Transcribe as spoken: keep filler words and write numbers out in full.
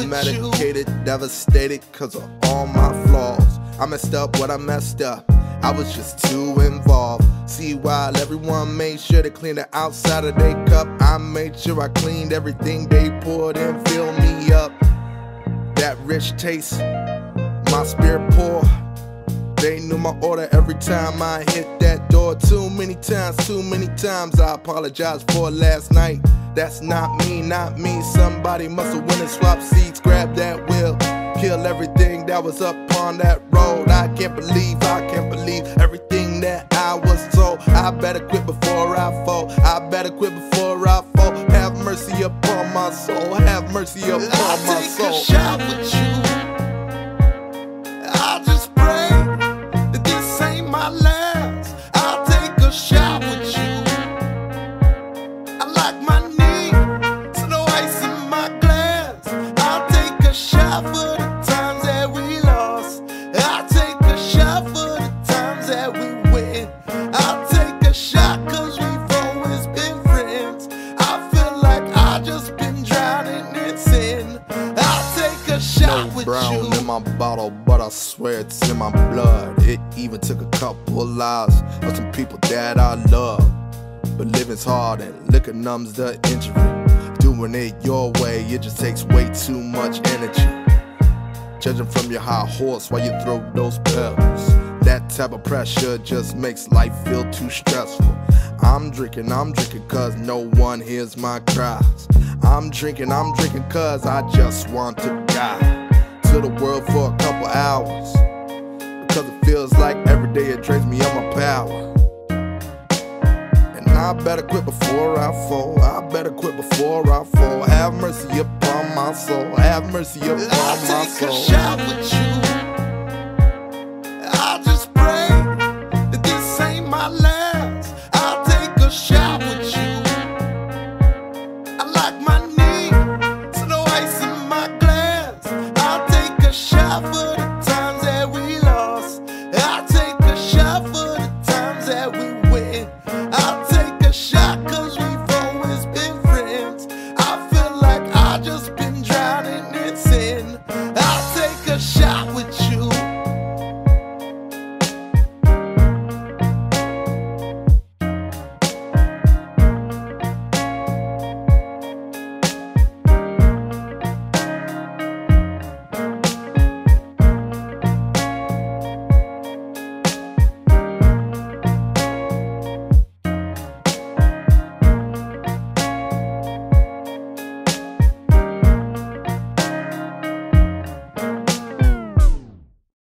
with medicated, you. Devastated cause of all my flaws. I messed up what I messed up, I was just too involved. See, while everyone made sure to clean the outside of their cup, I made sure I cleaned everything they poured in, filled me up. That rich taste, my spirit poor. They knew my order every time I hit that door. Too many times, too many times I apologize for last night. That's not me, not me. Somebody must have went and swapped seats, grabbed that wheel, kill everything that was up on that road. I can't believe, I can't believe everything that I was told. I better quit before I fall, I better quit before I fall. Have mercy upon my soul, have mercy upon I'll my take soul. a shot with you. I'll just pray that this ain't my last. I'll take a shot with you. I like my knee, so no ice in my glass. I'll take a shot for the times that we lost. I'll take a shot for the times that we win. I'll take a shot cause we've always been friends. I feel like I just been drowning in sin. I'll take a shot No with brown you. in my bottle, but I swear it's in my blood. It even took a couple lives of some people that I love. But living's hard and liquor numbs the injury. Doing it your way, it just takes way too much energy. Judging from your high horse while you throw those pills, that type of pressure just makes life feel too stressful. I'm drinking, I'm drinking cause no one hears my cries. I'm drinking, I'm drinking cause I just want to die to the world for a couple hours, because it feels like every day it drains me of my power. And I better quit before I fall, I better quit before I fall. Have mercy upon my soul, have mercy upon I'll my take a soul. shot with you.